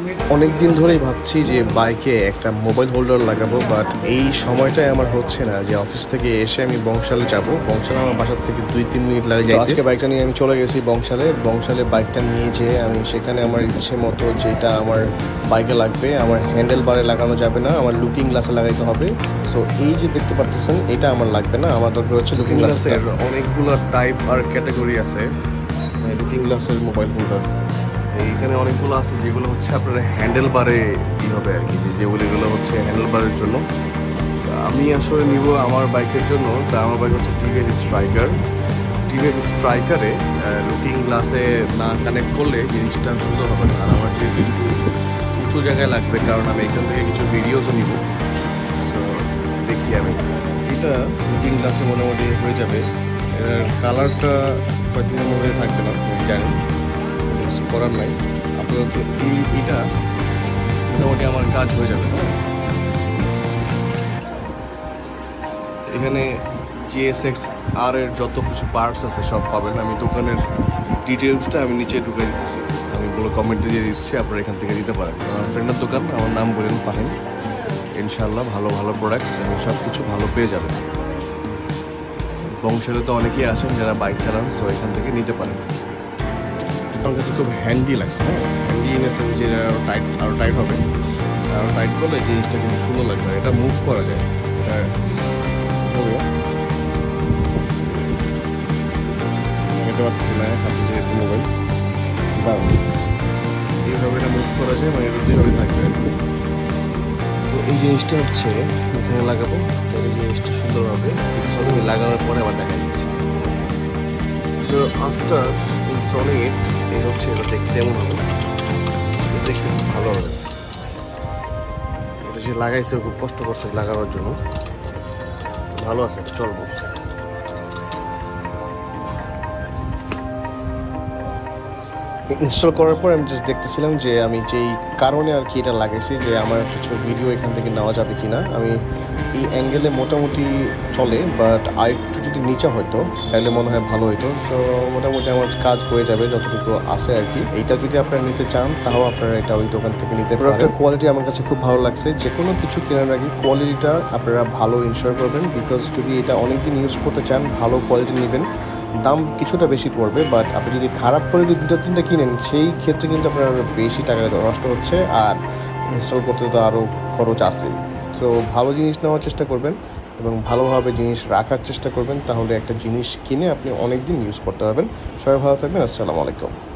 অনেক দিন ধরেই ভাবছি যে বাইকে একটা মোবাইল হোল্ডার লাগাবো, বাট এই সময়টাই আমার হচ্ছে না। যে অফিস থেকে এসে আমি বংশালে যাব, বংশালে আমার বাসার থেকে 2-3 মিনিট লাগে যাইতে। আজকে বাইকটা নিয়ে আমি চলে গেছি বংশালে বাইকটা নিয়ে যেয়ে আমি সেখানে আমার ইচ্ছে মতো যেটা আমার বাইকে লাগবে, আমার হ্যান্ডেল বারে লাগানো যাবে না, আমার লুকিং গ্লাসে লাগাইতে হবে। সো এই যে দেখতে পাচ্ছেন, এটা আমার লাগবে না, আমার দরকার হচ্ছে লুকিং গ্লাসের। অনেকগুলো টাইপ আর ক্যাটাগরি আছে লুকিং গ্লাসের মোবাইল হোল্ডার। এইখানে অনেকগুলো আছে যেগুলো হচ্ছে আপনার হ্যান্ডেল বারে কি হবে আর কি, যেগুলো হচ্ছে হ্যান্ডেল বারের জন্য। আমি আসলে নিব আমার বাইকের জন্য। তা আমার বাইক হচ্ছে টিভিএস স্ট্রাইকারে লুকিং গ্লাসে না কানেক্ট করলে জিনিসটা সুন্দর হবে না। আর আমার যেহেতু একটু উঁচু জায়গায় লাগবে, কারণ আমি এখান থেকে কিছু ভিডিওসও নিব। সো দেখি আমি এটা লুকিং গ্লাসে মোটামুটি হয়ে যাবে। এর কালারটা কয়েকদিনের মধ্যে থাকবে না, আমি জানি, কিছু করার নাই। আপাতত এইটা মোটামুটি আমার কাজ হয়ে যাবে। হ্যাঁ, এখানে GSX-R এর যত কিছু পার্টস আছে সব পাবেন। আমি দোকানের ডিটেলসটা আমি নিচে ঢুকে দিচ্ছি, আমি পুরো কমেন্টে দিয়ে দিচ্ছি, আপনারা এখান থেকে দিতে পারেন। আমার ফ্রেন্ডের দোকান, আমার নাম বলেন ফাহিম। ইনশাল্লাহ ভালো ভালো প্রোডাক্টস এবং সব কিছু ভালো পেয়ে যাবেন। বংশালে তো অনেকেই আসেন যারা বাইক চালান, সো এখান থেকে নিতে পারেন। আমার কাছে খুব হ্যান্ডি লাগছে। হ্যাঁ, হ্যান্ডি ইন এ সেন্স যে আরও টাইট হবে, আরও টাইট করলে জিনিসটা কিন্তু সুন্দর লাগবে। এটা মুভ করা যায়, এটা হবে খেতে পারতেছি না হাতে যেহেতু মোবাইল। দাঁড়ান, এইভাবে এটা মুভ করা যায়, মানে এটা দুইভাবে থাকবে। তো এই জিনিসটা হচ্ছে এখানে লাগাবো, এই জিনিসটা সুন্দরভাবে লাগানোর পরে আবার দেখা দিচ্ছি। তো আফটার ইনস্টলিং ইট, এই হচ্ছে এটা দেখতে এমন হবে, দেখতে খুব ভালো হবে। এটা যে লাগাইছে খুব কষ্ট করছে লাগানোর জন্য, ভালো আছে, এটা চলবো। ইনস্টল করার পর আমি জাস্ট দেখতেছিলাম যে আমি যেই কারণে আর কি এটা লাগাইছি, যে আমার কিছু ভিডিও এখান থেকে নেওয়া যাবে কি না। আমি এই অ্যাঙ্গেলে মোটামুটি চলে, বাট আর একটু যদি নিচে হয়তো তাহলে মনে হয় ভালো হইতো। সো মোটামুটি আমার কাজ হয়ে যাবে যতটুকু আছে আর কি। এইটা যদি আপনারা নিতে চান তাও আপনারা এটা ওই দোকান থেকে নিতে পারেন। প্রোডাক্টের কোয়ালিটি আমার কাছে খুব ভালো লাগছে। যে কোনো কিছু কেনার আগে কোয়ালিটিটা আপনারা ভালো ইনশিওর করবেন, বিকজ যদি এটা অনেকদিন ইউজ করতে চান ভালো কোয়ালিটি নেবেন। দাম কিছুটা বেশি পড়বে, বাট আপনি যদি খারাপ কোয়ালিটি 2-3টা কিনেন সেই ক্ষেত্রে কিন্তু আপনার বেশি টাকা নষ্ট হচ্ছে, আর ইনস্টল করতে তো আরও খরচ আছে। তো ভালো জিনিস নেওয়ার চেষ্টা করবেন এবং ভালোভাবে জিনিস রাখার চেষ্টা করবেন, তাহলে একটা জিনিস কিনে আপনি অনেক দিন ইউজ করতে পারবেন। সবাই ভালো থাকবেন। আসসালামু আলাইকুম।